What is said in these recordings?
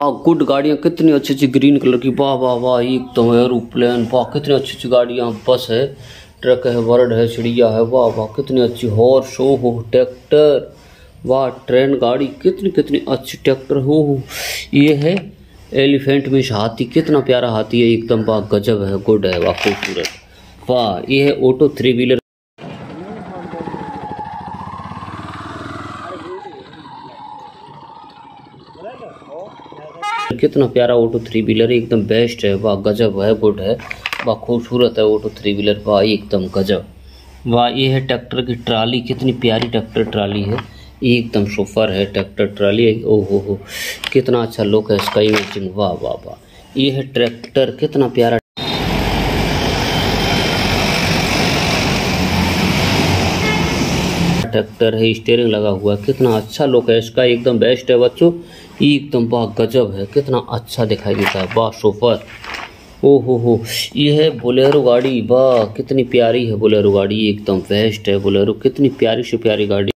Good गाड़ियाँ कितनी अच्छी अच्छी ग्रीन कलर की, वाह वाह वाह, एकदम एरोप्लेन, वाह कितनी अच्छी अच्छी गाड़ियाँ, बस है, ट्रक है, बर्ड है, चिड़िया है, वाह वाह कितनी अच्छी, हॉर्स हो, ट्रैक्टर, वाह ट्रेन गाड़ी, कितनी कितनी अच्छी ट्रैक्टर हो। ये है एलिफेंट में हाथी, कितना प्यारा हाथी है एकदम, वाह गजब है, गुड है, वाह खूबसूरत, वाह। ये है ऑटो 3 व्हीलर, कितना प्यारा ऑटो 3 व्हीलर, एकदम बेस्ट है, वाह गजब है, गुड है, वाह खूबसूरत है ऑटो 3 व्हीलर, वाह एकदम गजब, वाह। ये है ट्रैक्टर की ट्राली, कितनी प्यारी ट्रैक्टर ट्राली है, एकदम सुपर है ट्रैक्टर ट्राली, ओहो हो कितना अच्छा लुक है इसका, इमेजिंग, वाह वाह वाह। ये है ट्रैक्टर, कितना प्यारा ट्रैक्टर है, स्टीयरिंग लगा हुआ है, कितना अच्छा लुक है इसका, एकदम बेस्ट है बच्चों, एकदम वाह गजब है, कितना अच्छा दिखाई देता है, वाह सुपर, ओहो हो। ये है बोलेरो गाड़ी, वाह कितनी प्यारी है बोलेरो गाड़ी, एकदम बेस्ट है बोलेरो, कितनी प्यारी से प्यारी गाड़ी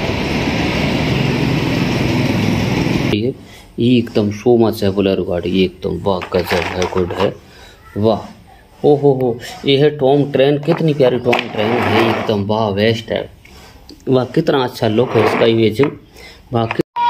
है, एकदम सो मच है बोलेरो गाड़ी, एकदम वाह गजब है, गुड है, वाह ओहो हो। ये है टॉम ट्रेन, कितनी प्यारी टॉम ट्रेन है, एकदम वाह बेस्ट है, वाह कितना अच्छा लुक है इसका, इमेजिंग, वाह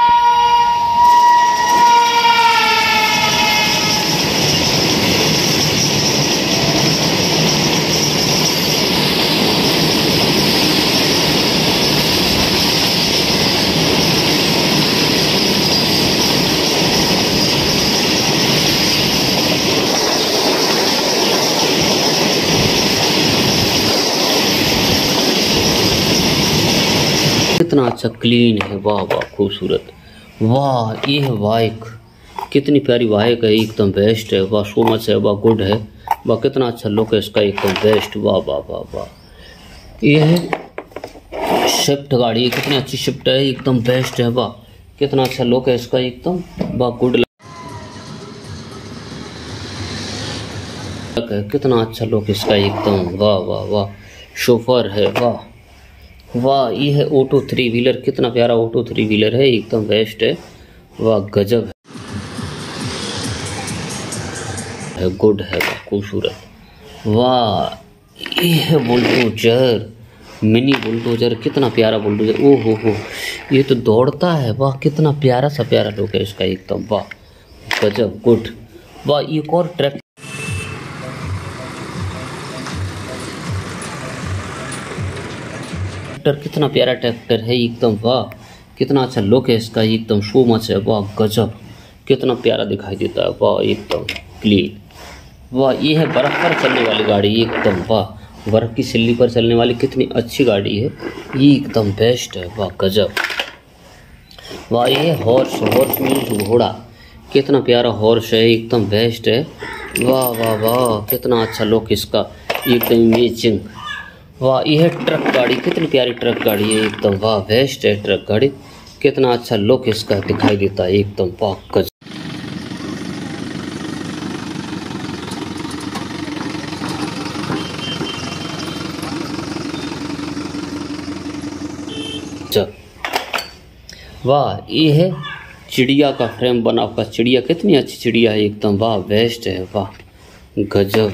कितना अच्छा क्लीन है, वाह वाह खूबसूरत, वाह। ये है बाइक, कितनी प्यारी बाइक है, एकदम बेस्ट है, वाह सो मच है, वाह गुड है, वाह कितना अच्छा लुक है इसका, एकदम बेस्ट, वाह वाह वाह वाह। ये है स्विफ्ट गाड़ी, कितनी अच्छी स्विफ्ट है, एकदम बेस्ट है, वाह कितना अच्छा लुक है इसका, एकदम वाह गुड है, कितना अच्छा लुक इसका, एकदम वाह वाह वाह सुपर है, वाह वाह। ये है ऑटो 3 व्हीलर, कितना प्यारा ऑटो 3 व्हीलर है, एकदम बेस्ट है, वाह गजब है, गुड है, वाह खूबसूरत, वाह। ये है बुलडोजर, मिनी बुलडोजर, कितना प्यारा बुलडोजर, ओहो हो, ये तो दौड़ता है, वाह कितना प्यारा सा प्यारा लुक है इसका, एकदम वाह गजब, गुड, वाह। एक और ट्रैक्टर, कितना प्यारा ट्रैक्टर है, एकदम वाह कितना अच्छा लुक है इसका, एकदम सो मच है, वाह गजब, कितना प्यारा दिखाई देता है, वाह एकदम क्लीन, वाह। ये है बर्फ पर चलने वाली गाड़ी, एकदम वाह, बर्फ की सिल्ली पर चलने वाली कितनी अच्छी गाड़ी है, ये एकदम बेस्ट है, वाह गजब, वाह। ये है हॉर्स, हॉर्स मीन्स घोड़ा, कितना प्यारा हॉर्स है, एकदम बेस्ट है, वाह वाह वाह कितना अच्छा लुक इसका, एकदम इमेजिंग, वाह। यह है ट्रक गाड़ी, कितनी प्यारी ट्रक गाड़ी है, एकदम वाह बेस्ट है ट्रक गाड़ी, कितना अच्छा लुक इसका दिखाई देता है, एकदम वाह गजब, वाह। ये है चिड़िया का फ्रेम बना हुआ चिड़िया, कितनी अच्छी चिड़िया है, एकदम वाह बेस्ट है, वाह गजब,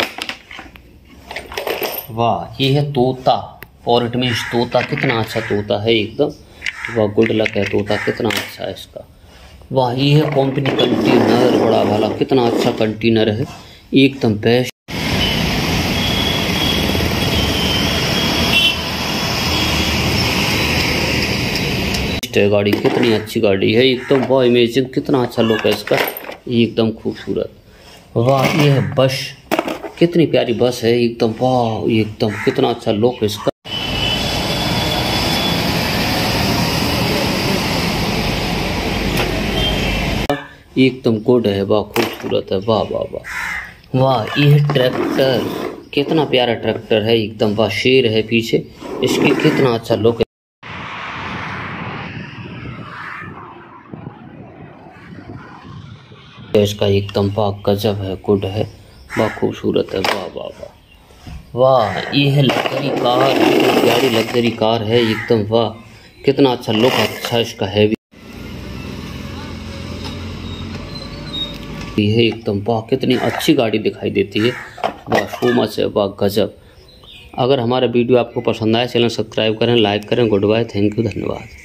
वाह। ये है तोता, पॉरेट में तोता, कितना अच्छा तोता है, एकदम वाह गुड लक है, तोता कितना अच्छा है इसका, वाह। ये है कंपनी कंटेनर बड़ा वाला, कितना अच्छा कंटेनर है, एकदम बेस्ट है गाड़ी, कितनी अच्छी गाड़ी है, एकदम वाह इमेजिंग, कितना अच्छा लुक है इसका, एकदम खूबसूरत, वाह। ये है बस, कितनी प्यारी बस है, एकदम वाह, एकदम कितना अच्छा लुक इसका, एकदम गुड है, वाह खूबसूरत है, वाह वाह वाह वाह। ये है ट्रैक्टर, कितना प्यारा ट्रैक्टर है, एकदम वाह, शेर है पीछे इसके, कितना अच्छा लुक है इसका, एकदम वाह गजब है, गुड है, वाह खूबसूरत है, वाह वाह वाह वाह। ये है लग्जरी कार, कितनी प्यारी लग्जरी कार है, एकदम वाह कितना अच्छा लुक अच्छा इसका, हैवी ये एकदम वाह कितनी अच्छी गाड़ी दिखाई देती है, वाह सो मच है, वाह गजब। अगर हमारा वीडियो आपको पसंद आए चैनल सब्सक्राइब करें, लाइक करें। गुड बाय, थैंक यू, धन्यवाद।